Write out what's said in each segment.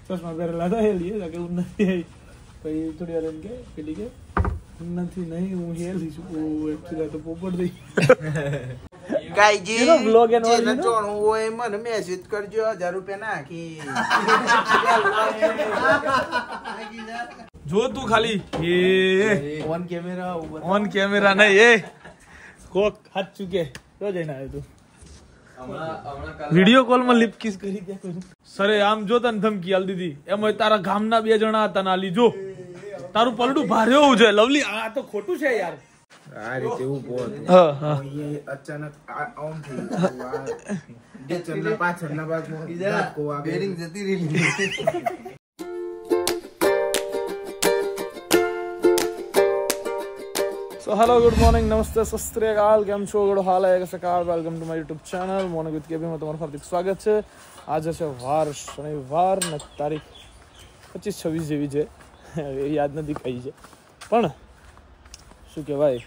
ચશ્મા પહેરેલા હતા એ લીએ કે ઉન્નતિ આવી પછી થોડી વાર એમ કે પેલી કે ઉન્નતિ નહીં હું હેલી છું એકચ્યુઅલી તો પોપટ થઈ ગાયજી બ્લોગ એનો જે નચોણું હોય મને મેસેજ કરજો 1000 રૂપિયા નાખી જો તું ખાલી ઓન કેમેરા નહીં એ કોક હાથ ચૂકે તો જઈને આવ્યો તું વિડિયો કોલ માં લિપ કિસ કરી દે સરે આમ જો તને ધમકી આલ દીધી એમાં તારા ગામના 2 જણા હતા નાલી જો તારું પલડું ભારે હોવું છે લવલી આ તો ખોટું છે યાર આ રીતે ઉભો અચાનક ઓન થઈ ગયો ચન્ના પાછળના ભાગમાં બેરિંગ જતી રહી So hello, good morning, namaste, सस्त्रीकाल કેમ છો ગડો હાલ है कैसे कार welcome to my YouTube channel morning with KB માં તમારું હાર્દિક સ્વાગત છે આજે છે વાર શનિવાર ને તારીખ 25-26 જેવી છે એ યાદ નથી કઈ છે પણ શું કહેવાય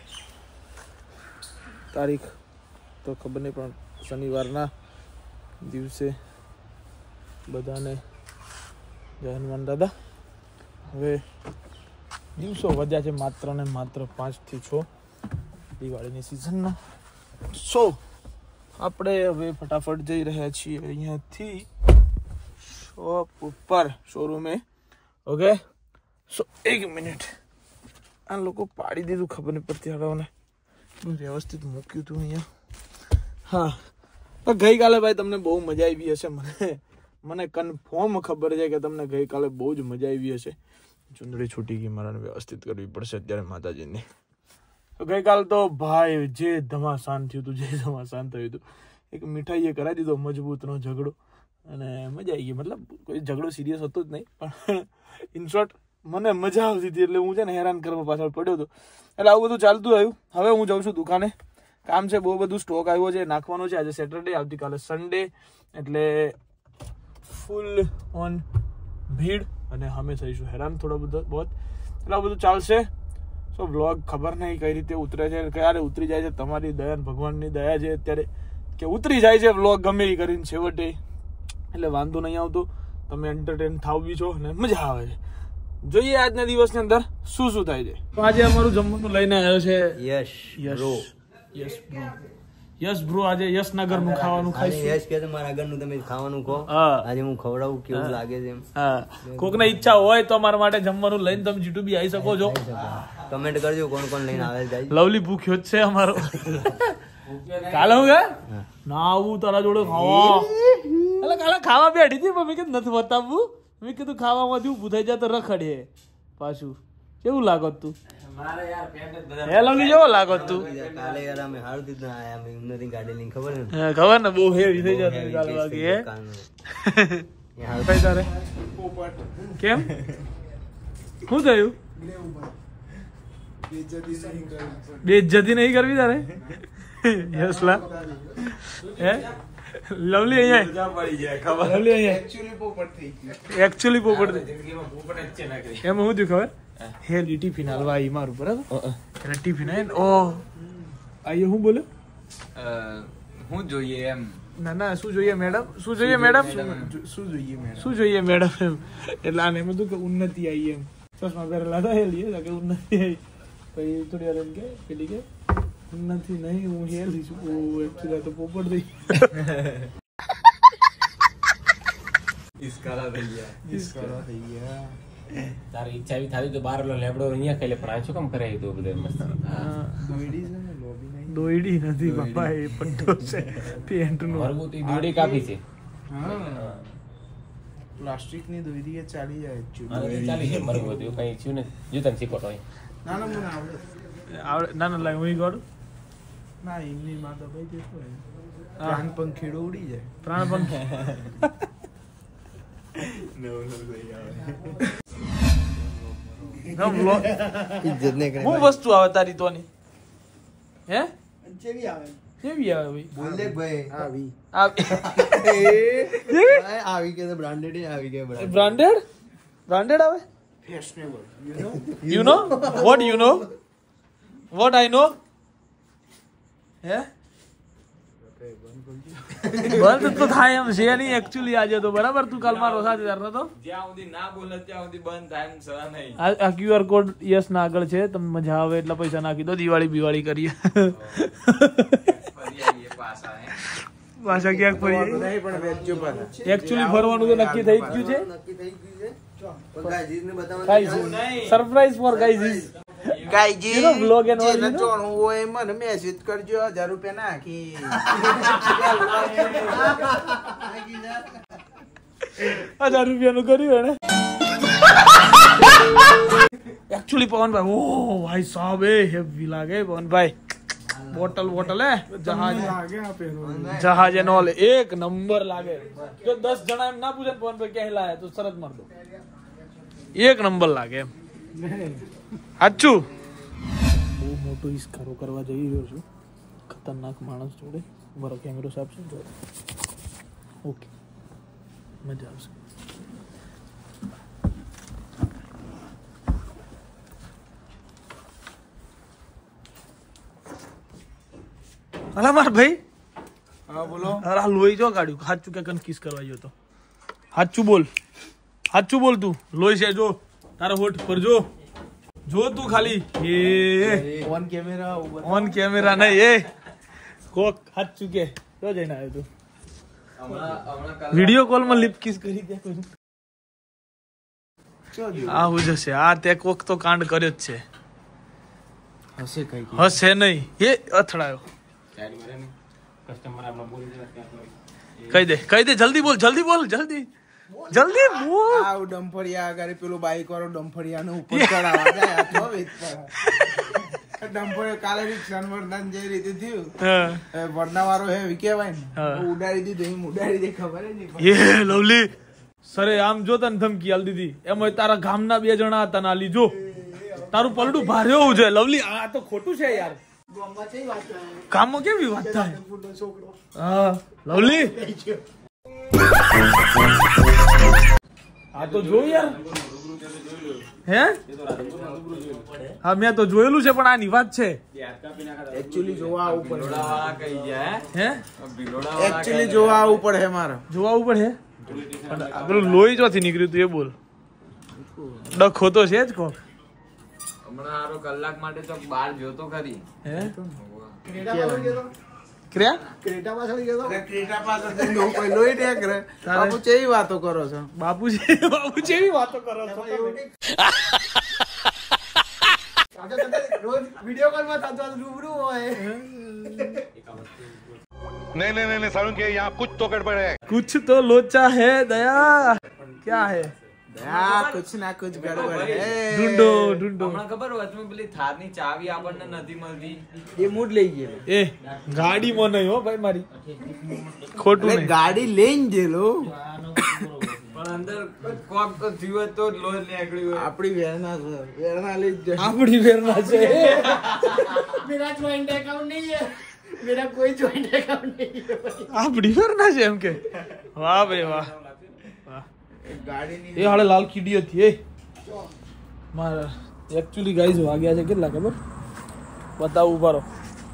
તારીખ તો ખબર નહીં પણ શનિવારના દિવસે બધાને જય હનુમાન દાદા હવે દિવસો વધ્યા છે માત્ર ને માત્ર 5 થી 6 દિવાળીની સિઝનના સો આપણે હવે ફટાફટ જઈ રહ્યા છીએ અહીંયાથી શોપ ઉપર શોરૂમે ઓકે સો 1 મિનિટ આ લોકો પાડી દીધું ખબર નહીં પડતી હળવને વ્યવસ્થિત મૂક્યું હતું અહીંયા હા પણ ગઈકાલે ભાઈ તમને બહુ મજા આવી હશે મને કન્ફર્મ ખબર છે કે તમને ગઈકાલે બહુ જ મજા આવી હશે ચુંદડી છૂટી ગઈ મારે વ્યવસ્થિત કરવી પડશે અત્યારે માતાજીની તો ગઈકાલ તો ભાઈ જે ધમાસાન થયું હતું એક મીઠાઈએ કરાવી દીધો મજબૂતનો ઝઘડો અને મજા આવી ગઈ મતલબ કોઈ ઝઘડો સિરિયસ હતો જ નહીં પણ ઇન શોર્ટ મને મજા આવતી હતી એટલે હું છે ને હેરાન કરવા પાછળ પડ્યો હતો એટલે આવું બધું ચાલતું આવ્યું હવે હું જાઉં છું દુકાને કામ છે બહુ બધું સ્ટોક આવ્યો છે નાખવાનો છે આજે સેટરડે આવતીકાલે સન્ડે એટલે ફૂલ ઓન ભીડ અને અમે થઈશું હેરાન થોડો બધો બહુ એટલે આ બધું ચાલશે સો બ્લોગ ખબર નહીં કઈ રીતે ઉતરે છે ક્યારે ઉતરી જાય છે તમારી દયા ભગવાનની દયા છે અત્યારે કે ઉતરી જાય છે બ્લોગ ગમે એ કરીને છેવટે એટલે વાંધો નહીં આવતો તમે એન્ટરટેન થાવ બી છો અને મજા આવે છે જોઈએ આજના દિવસની અંદર શું થાય છે તો આજે અમારું જમવાનું લઈને આવ્યો છે યશ બ્રો આજે યશનગર નું ખાવાનું ખાઈશું યશ કે મારા ઘરનું તમે ખાવાનું ખો આજે હું ખવડાવું કેવું લાગે છે એમ હા કોકને ઈચ્છા હોય તો અમારા માટે જમવાનું લઈને તમે જીટુ બી આવી શકો છો કમેન્ટ કરજો કોણ કોણ લઈને આવે છે લવલી ભૂખ્યો જ છે અમારો કાલે હું કે ના આવું તારા જોડે ખાવા એટલે કાલે ખાવા બેઠી હતી પણ મેં કીધું નથી બતાવવું મેં કીધું ખાવામાંથી ઊભું થઈ જાય તો રખડે પાછું કેવું લાગત તું લવલી જેવો લાગત તું કાલે યાર અમે હારતી ના આયા અમે ઉન્નતિ ગાડી લઈને ખબર ને બહુ હેવી થઈ જતી કાલે વાગી હે યાર ભાઈ તારે કેમ શું થયું બેઇજ્જતી નહીં કરવી તારે યસલા હે લવલી અહીંયા લવલી અહીંયા એકચ્યુઅલી પોપટ એમાં શું થયું ખબર હે ટિફિન હાલવા આવી મારું બરાબર એટલે ટિફિન આવી ઓ આઈએ હું બોલે હું જોઈએ એમ ના શું જોઈએ મેડમ શું જોઈએ મેડમ એમ એટલે આને એમ હતું કે ઉન્નતિ આવી એમ ચશ્મા પહેરેલા હતા એ લીએ કે ઉન્નતિ આવી પછી થોડી વાર એમ કે પેલી કે ઉન્નતિ નહીં હું હેલી છું એકચ્યુઅલી તો પોપટ થઈ ઇસ્કારા થઈ ગયા તારી ઈચ્છા એવી થાવી તો બાર લેબડો અહીંયા ખાઈ લે પણ આ શું કામ કરાવી દો બધે મસ્ત દોયડી નથી બાપા એ પટ્ટો છે પેન્ટ નો મરબૂતી દોડી કાપી છે પ્લાસ્ટિક ની દોરી એ ચાલી જાય ચાલી છે મરબૂતી કઈ થયું ને જો તને શીખોતો હોય ના મને આવડે ના લાગે હું ગોળ ના એમની માં તો ભાઈ દેખો પ્રાણ પંખીડો ઉડી જાય પ્રાણ પંખી હું વસ્તુ આવે તારી તોની હે કેવી આવે ભાઈ બોલ દે ભાઈ આવી કે બ્રાન્ડેડ આવી કે બ્રાન્ડેડ આવે fashionable you know what I know હે બંધ તો થાય એમ છે નહીં એકચ્યુઅલી આજે તો બરાબર. તું કાલ મારો સાથે કરતો તો જ્યાં સુધી ના બોલે ત્યાં સુધી બંધ થાય એમ સહ નહીં. આ QR કોડ યસ ના આગળ છે. તમને મજા આવે એટલા પૈસા નાખી દો. દિવાળી કરીએ પાછા ક્યાંક ફરી એકચ્યુઅલી ફરવાનું તો નક્કી થઈ ગયું છે. Surprise for guys. ગાઈજી બ્લોગ એન્ડ ઓલ જેને જોણવું હોય મને મેસેજ કરજો. 1000 રૂપિયા નાખી 1000 રૂપિયાનું કર્યું એને એકચ્યુઅલી. પવનભાઈ ઓ ભાઈ સાહેબ એ હેવી લાગે પવનભાઈ. બોટલ હે જહાજ એનો એક નંબર લાગે. જો 10 જણા એમ ના પૂછે પવનભાઈ ક્યાં લાયા તો સરસ માર દો. એક નંબર લાગે એમ સાચું. બહુ મોટો ઇસ્કારો કરવા જઈ રહ્યો છું ખતરનાક માણસ જોડે. મારો કેમેરો સાફ છે. ઓકે મજા આવશે. અલા માર ભાઈ. હા બોલો. અરે લોહી જો કાઢ્યું. સાચું કે કિસ કરવા ગયો તો. સાચું બોલ તું. લોહી છે જો તારા હોઠ પર જો તું ખાલી. ઓન કેમેરા નહીં એ કોક સાચું કે જો જઈને આવ્યો તું. વિડિયો કોલ માં લિપ કિસ કરી દે કોઈ. આવું જશે. આ તે કોક તો કાંડ કર્યો જ છે. હશે નહીં એ અથડાયો. કસ્ટમર આપણે બોલી કહી દે જલ્દી બોલ. આવ ડમ્ફરિયા આગળ પેલું બાઈક વાળો ડમ્ફરિયાનો ઉપર ચડાવવા જાય તો ડમ્ફરિયો કાલે સનવર્ધન જે રીતે થયું વર્ણા વાળો હે કેવાય ને ઉડાડી દીધું. એમ ઉડાડી દે ખબર નહીં. એ લવલી સરે આમ જો તને ધમકી આલ દીધી. એમાં તારા ગામના 2 જણા હતા ના લીજો. તારું પલડું ભારે હોવું જોઈએ લવલી. આ તો ખોટું છે યાર. કામમાં કેવી વાત થાય. હા લવલી આ તો જો યાર. હે હા મેં તો જોયેલું છે પણ આની વાત છે. એકચ્યુઅલી જોવા આવવું પડે. હે એકચ્યુઅલી જોવા આવવું પડે મારે. જોવા આવવું પડે. પેલું લોહી ચોથી નીકળ્યું તું એ બોલ. ડખો તો છે જ કોક. હમણાં આરો કલાક માટે તો બહાર જોતો ખરી. હે ક્રેટા પાછળ કોઈ લોહી ને કરે. બાપુ કેવી વાતો કરો છો. બાપુ જેવી વાતો કરો છો. રોજ વિડિયો કોલ માં થતો રૂબરૂ હોય. नहीं सारुण के यहाँ कुछ तो गड़बड़ है. कुछ तो लोचा है दया. क्या है कुछ ना कुछ गड़बड़ है. ढूंढो. હમણાં ખબર વચમાં પેલી થારની ચાવી આપણને નથી મળતી. એ મૂડ લઈ ગયેલો. એ ગાડી માં નહીં હો ભાઈ મારી. ખોટું નહીં. ગાડી લઈને ગયેલો પણ અંદર કોક તો થયું તો જ લોહી નીકળ્યું હોય. આપડી વેરના લઈ જ આપણી વેરના છે. मेरा ज्वाइंट अकाउंट नहीं है. मेरा कोई ज्वाइंट अकाउंट नहीं है. આપણી વેરના છે એમ કે. વાહ ભાઈ વાહ. ગાડીની એ હાલે લાલ કીડી હતી. એ મારા એકચ્યુઅલી ગાઈઝ વાગ્યા છે કેટલા ખબર બતાવું ઉભા રહો.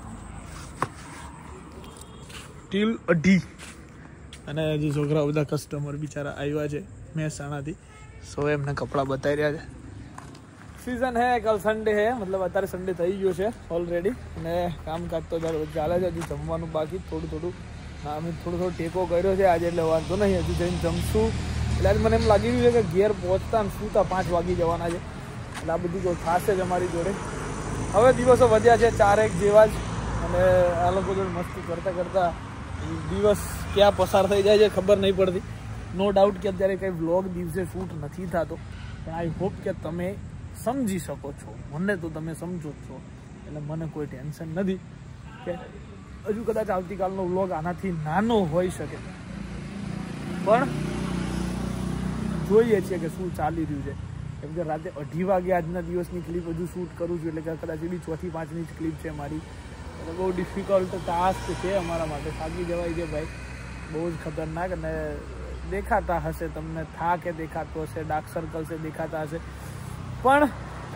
ટીલ 2:30 અને હજી છોકરા બધા કસ્ટમર બિચારા આવ્યા છે મહેસાણાથી. સો એમને કપડાં બતાવી રહ્યા છે. सीजन है कल संडे है मतलब અત્યારે સન્ડે થઈ ગયો છે ઓલરેડી અને કામકાજ તો ચાલે છે. હજી જમવાનું બાકી થોડું અમે થોડો ટેકો કર્યો છે આજે એટલે વાંધો નહીં. હજુ જઈને જમશું એટલે આજે મને એમ લાગી રહ્યું છે કે ઘેર પહોંચતા ને સુતા 5 વાગી જવાના છે. એટલે આ બધું તો થશે જ અમારી જોડે. હવે દિવસો વધ્યા છે 4-1 જેવા જ અને આ લોકો જોડે મસ્તી કરતા દિવસ ક્યાં પસાર થઈ જાય છે ખબર નહીં પડતી. નો ડાઉટ કે અત્યારે કંઈ વ્લોગ દિવસે શૂટ નથી થતો પણ આઈ હોપ કે તમે સમજી શકો છો. મને તો તમે સમજો જ છો એટલે મને કોઈ ટેન્શન નથી કે હજુ કદાચ આવતીકાલનો વ્લોગ આનાથી નાનો હોઈ શકે પણ જોઈએ છીએ કે શું ચાલી રહ્યું છે. કેમ કે રાતે 2:30 વાગે આજના દિવસની ક્લિપ હજુ શૂટ કરું છું એટલે કે કદાચ એવી 4 થી 5ની જ ક્લિપ છે મારી. એટલે બહુ ડિફિકલ્ટ ટાસ્ક છે અમારા માટે. થાકી જવાય છે ભાઈ. બહુ જ ખતરનાક અને દેખાતા હશે તમને થાક એ દેખાતો હશે ડાર્ક સર્કલ છે દેખાતા હશે પણ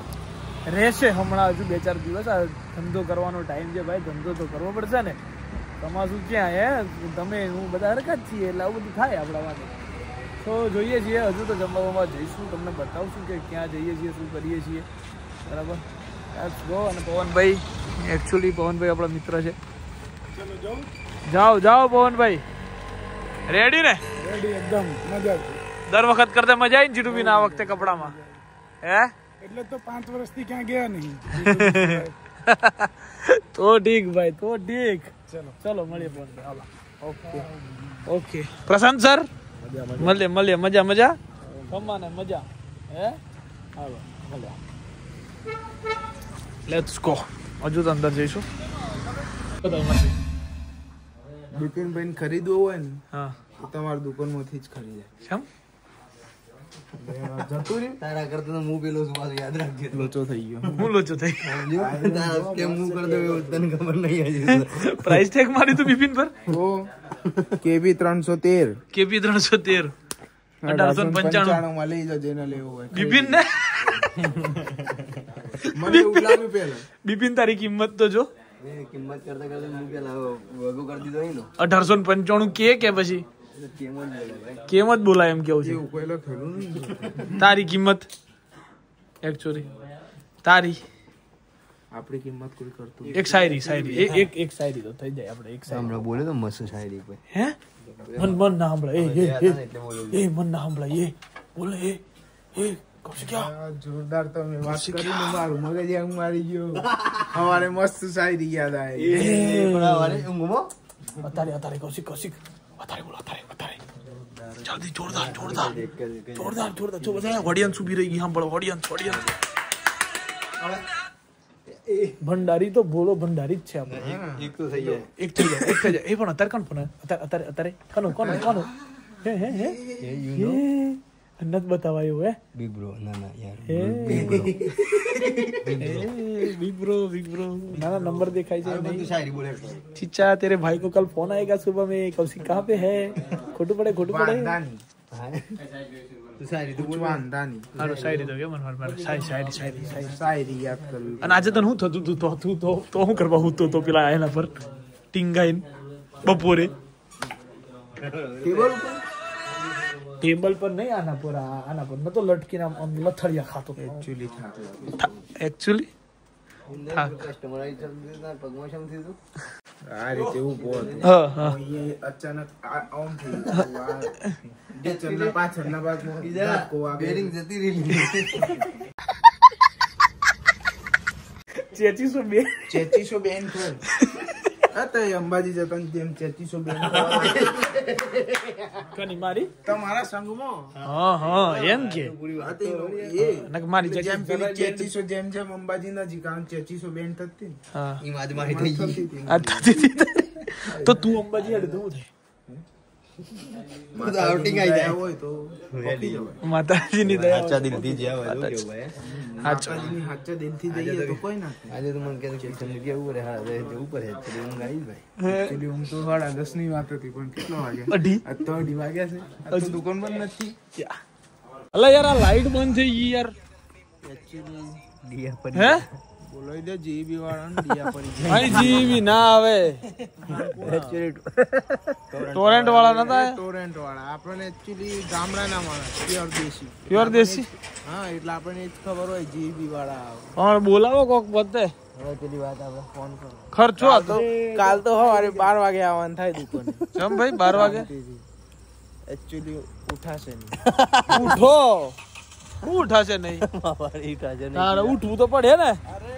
રહેશે હમણાં હજુ 2-4 દિવસ. આ ધંધો કરવાનો ટાઈમ છે ભાઈ. ધંધો તો કરવો પડશે ને. તમારું ક્યાં હે તમે હું બધા હરખા જ છીએ એટલે આવું બધું થાય આપણા માટે તો જોઈએ છીએ હજુ તો જમવામાં જઈશું તમને બતાવશું કે ક્યાં જઈએ છીએ શું કરીએ છીએ બરાબર ગો અને પવનભાઈ એકચ્યુઅલી પવનભાઈ આપણા મિત્ર છે જાઓ જાઓ પવનભાઈ રેડી ને રેડી એકદમ મજા દર વખત કરતા મજા આવી ને જીટુબીને આ વખતે કપડામાં હે એટલે તો 5 વર્ષથી ક્યાં ગયા નહીં તો ઠીક ભાઈ તો ઠીક ચલો ચલો મળીએ પવનભાઈ હાલો ઓકે ઓકે પ્રશાંત સર મળીએ મજા મજા રમવાને મજા હે હાલો મળ્યા લેટ્સ ગો હજુ તો અંદર જઈશું બિપિનભાઈ ખરીદવું હોય ને હા તો તમારી દુકાનમાંથી જ ખરીદાય કેમ જતું રહ્યું તારા કરતા તો હું પેલો છું પાછું યાદ રાખજે લોચો થઈ ગયો હું લોચો થઈ કેમ હું કરી દઉં એવું તને ખબર નહીં હજી પ્રાઇસ ટેગ મારી તું બિપિન પર તો કેબી 313 કેપી 313 1895 માં લઈ જાઓ જેને લેવો હોય બિપિન ને મને ઉલાવી પેલા બિપિન તારી કિંમત તો જો કિંમત કરતા કરતા હું પેલા વગો કરી દીધો અહીં 1895 કે પછી કેમ જ બોલાય એમ કેવું છે એવું કોઈ લખેલું નહીં તારી કિંમત એકચ્યુઅલી તારી આપણી કિંમત કોઈ કરતું એક શાયરી એક શાયરી તો થઈ જાય આપણે એક શાયરી હમણાં બોલે તો મસ્ત શાયરી કોઈ હે મન ના સાંભળાય એ મન ના સંભળાય એ બોલે એ કૌશિક જોરદાર તમે વાત કરીને મારું મગજ આમ મારી ગયો હવારે મસ્ત શાયરી યાદ આવી અત્યારે કૌશિક અત્યારે બોલો અત્યારે જલ્દી જોરદાર જો બધા ઓડિયન્સ ઊભી રહી ગઈ સાંભળો ઓડિયન્સ ભંડારી તો બોલો ભંડારી જ છે આપણે એક તો થઈ જાય એક થઈ જાય એ પણ અત્યારે કોણ પણ અત્યારે કોનું હે નથી બતાવાયું હે બિગ બ્રો ના યાર बिग ब्रो ना नंबर दिखाई दे नहीं શાયરી બોલે चिच्चा तेरे भाई को कल फोन आएगा सुबह में कौशिक कहाँ पे है खोटू पड़े વાંદાની તું શાયરી તો બોલ વાંદાની હાલો શાયરી તો કેમ મારે શાયરી શાયરી યાદ કરવી અને આજે તને હું થતું તું તો હું કરવા હું તો પેલા એના પર ટીંગાઈન બપોરે टेबल पर नहीं आना मैं तो लटकी ना लथड़िया खाता एक्चुअली કસ્ટમર આવી ચાલ પગમાં શમ થયું આ રીતે ઉભો હતો हाँ અહીંયા અચાનક આમ થઈ ગયું ચલના પાછળના ભાગમાં ધક્કો વાગે બેરિંગ જતી રહી चेची बे 300 બેન ખોલ અતે અંબાજી જતા તેમ 300 બેન कनी मारी તમારા સંગમાં हाँ एम के એ नक मारी જેમ चेची પેલી 300 જેમ અંબાજી નજીક આમ 300 બેન થતી हाँ ઈ માજ મારી થઈ ગઈ तो तू अंबाजी हट दूध है આઉટિંગ આવી જાય હોય તો પકી જવાય माताजी ની दया સાચા દિલથી જ આવા જો કેવું ભાઈ માતાજીની હાચા દિલથી જઈએ તો કોઈ ના થાય આજે તો મને કહે કે તમે કેવું રે હા રે ઉપર હે તો હું ગાઈ ભાઈ એકચ્યુઅલી હું તો 10:30 ની વાત હતી પણ કેટલો વાગે અઢી આ તો 2:30 વાગ્યા છે આ તો દુકાન બંધ નથી અલા યાર આ લાઈટ બંધ થઈ ગઈ યાર દિયા પર હે બોલાઈ દે જીબી વાળાને દિયા પડી જાય ભાઈ જીવી ના આવે ટોરેન્ટ વાળા નતા ટોરેન્ટ વાળા આપણને એકચ્યુઅલી ગામડાના માણસ પ્યોર દેશી હા એટલે આપણને જ ખબર હોય જીબી વાળા પણ બોલાવો કોક બધે હવે પેલી વાત આપણે ફોન કરો ખર્ચો હતો કાલ તો સવારે 12 વાગે આવવાનું થાય દુકાને જમ ભાઈ 12 વાગે એકચ્યુઅલી ઉઠાશે નહીં ઉઠો શું ઉઠાશે નહીં મારી તાજે તારે ઉઠવું તો પડે ને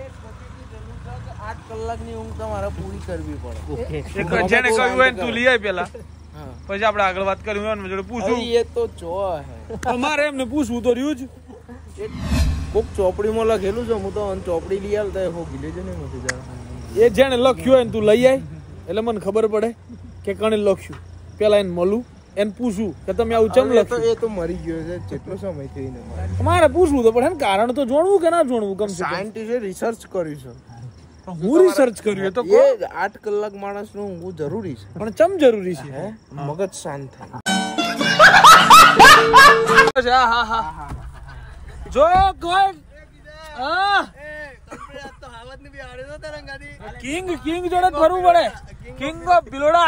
8 કલાકની ઊંઘ તમારે પૂરી કરવી પડે ઓકે એક જેને કહ્યું હોય ને તું લઈ આય પેલા પછી આપણે આગળ વાત કરવી હોય ને જોડે પૂછું એ તો ચો હે અમારે એમને પૂછવું તો રહ્યું જ કોક ચોપડીમાં લખેલું છે હું તો ચોપડી લઈ આવતા હો ગિલે છે ને નથી જા એ જેને લખ્યું હોય ને તું લઈ આય એટલે મને ખબર પડે કે કણે લખ્યું પેલા એને મળું એને પૂછું કે તમે આવું ચમ લખ્યું એ તો મરી ગયો છે કેટલો સમય થઈને મારે પૂછવું તો પડે ને કારણ તો જોણવું કે ના જોણવું કમ સે કમ સાયન્ટિસ્ટે રિસર્ચ કર્યું છે હું રિસર્ચ કર્યું એ તો એ 8 કલાક માણસનું ઊંઘવું જરૂરી છે પણ ચમ જરૂરી છે મગજ શાંત થાય હા જો કોઈ હા કિંગ જોડે જ ફરવું પડે. King of Bhiloda.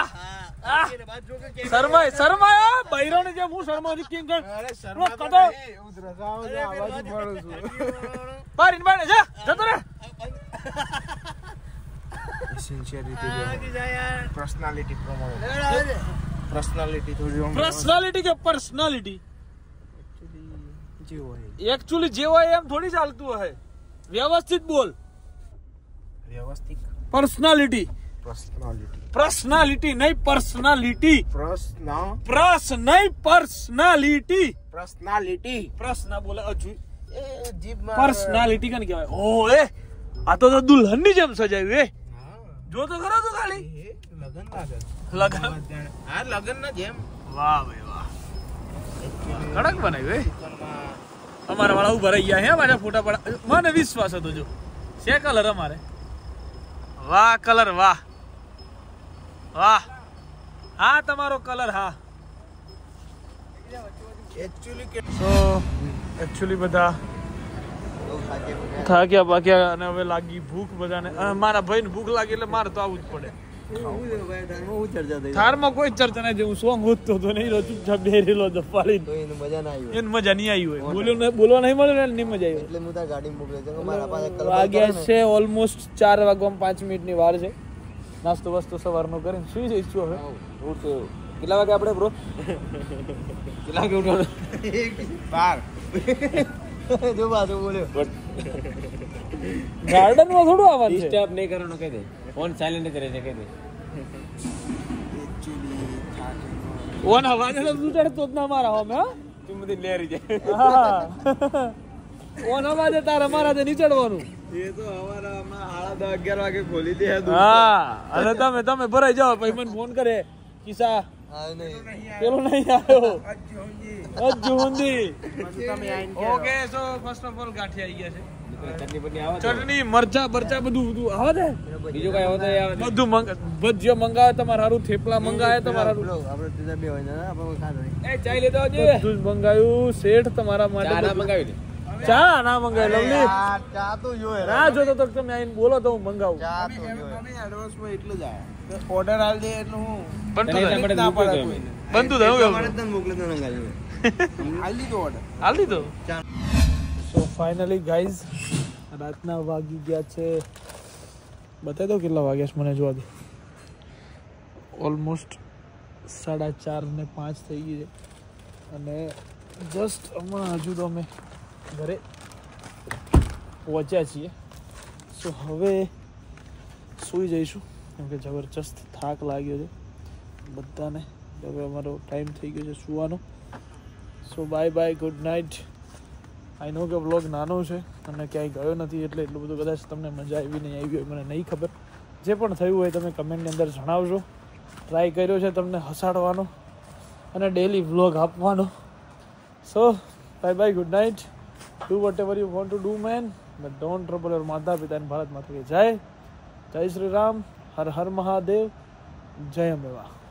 શર્માય બૈરો ને જેમ હું શર્મા કિંગ કિંગ જતો રે. પર્સનાલિટી કે પર્સનાલિટી एक्चुअली जेवा एम थोड़ी चालतू है. व्यवस्थित बोल. व्यवस्थित पर्सनालिटी नहीं पर्सनालिटी. पर्सनालिटी प्रश्न बोले अजू पर्सनालिटी का क्या है. ओ ए आ तो दुल्हन ની જેમ સજાવ્યું એ જો તો ખરો તો ખાલી લગન ના જેમ. વાહ ભાઈ વાહ કડક બનાવ્યું એ. અમારા વાળા ઉભા રહી ગયા હે મારા ફોટા પડા. મને વિશ્વાસ હતો. જો છે કલર અમારે. વાહ કલર વાહ વાહ. હા તમારો કલર હા. એકચ્યુઅલી બધા થાક્યા પાક્યા અને હવે લાગી ભૂખ બધાને. મારા ભાઈને ભૂખ લાગી એટલે મારે તો આવવું જ પડે. થારમાં કોઈ ચર્ચા નહીં. જેવું સોંગ હોતો તો નહીં ચૂપચાપ બેરેલો દફાળી. એને મજા નહીં આવી હોય. બોલવા નહીં મળે ને નહીં મજા આવી. વાગ્યા છે ઓલમોસ્ટ 4 વાગવામાં 5 મિનિટની વાર છે. નાસ્તો વાસ્તો સવારનો કરીને સુઈ જઈશું હવે. કેટલા વાગે આપણે બ્રો? કેટલા વાગે ઉઠવાનું? 12 જો બાજુ બોલ્યો. ગાર્ડન માં થોડું આવવાનું છે. ડિસ્ટર્બ નહીં કરવાનું કહી દે. ફોન સાયલેન્ટ કરે છે કહી દે. ઓન અવાજ તો ચડતો જ ના મારા હોમે. હા તું બધી લેરી જાય. હા ઓન અવાજ તારા મારા નહીં ચડવાનું. એ તો અમારા હમણાં 10:30 વાગે ખોલી દે. હા અને તમે ભરાઈ જાઓ પછી મને ફોન કરે કિસ્સા પેલો નહીં આવ્યો. Okay so first of all ગાંઠિયા આવી ગયા છે. ચટણી મરચા બરચા બધું આવે છે. બીજું કઈ હોતો બધું ભજીયા મંગાવે તમારે હારું. થેપલા મંગાવે તમારે હારું. ચાય લેતો આવજે. બધું જ મંગાવ્યું. શેઠ તમારા માટે ચા મંગાવી દે. ચા ના મંગાવી. લવલી ચા તો જોઈએ. ના જોતો તો તમે આઈને બોલો તો હું મંગાવું. ચા તો જોઈએ. એડવાન્સમાં એટલું જ આવે. ઓર્ડર આલ દે એટલે હું બનતું ના પડે કોઈ. આલ દીધો ઓર્ડર. હાલ દીધો. સો ફાઇનલી ગાઈઝ રાતના વાગી ગયા છે. બતાવી દો કેટલા વાગ્યા છે મને જોવા દે. ઓલમોસ્ટ 4:30 ને 5 થઈ ગઈ છે. અને જસ્ટ હમણાં હજુ તો અમે ઘરે પહોંચ્યા છીએ. સો હવે સૂઈ જઈશું કેમ કે જબરજસ્ત થાક લાગ્યો છે બધાને. હવે અમારો ટાઈમ થઈ ગયો છે સૂવાનો. So bye good night. I know કે વ્લોગ નાનો છે અને ક્યાંય ગયો નથી એટલે એટલું બધું કદાચ તમને મજા આવી નહીં આવી હોય મને નહીં ખબર. જે પણ થયું હોય તમે કમેન્ટની અંદર જણાવજો. ટ્રાય કર્યો છે તમને હસાડવાનો અને ડેલી વ્લોગ આપવાનો. So bye good night. Do whatever you want to do man but don't trouble your માતા પિતા અને ભારત માતા કે જય શ્રી રામ. હર હર મહાદેવ. જય અંબે.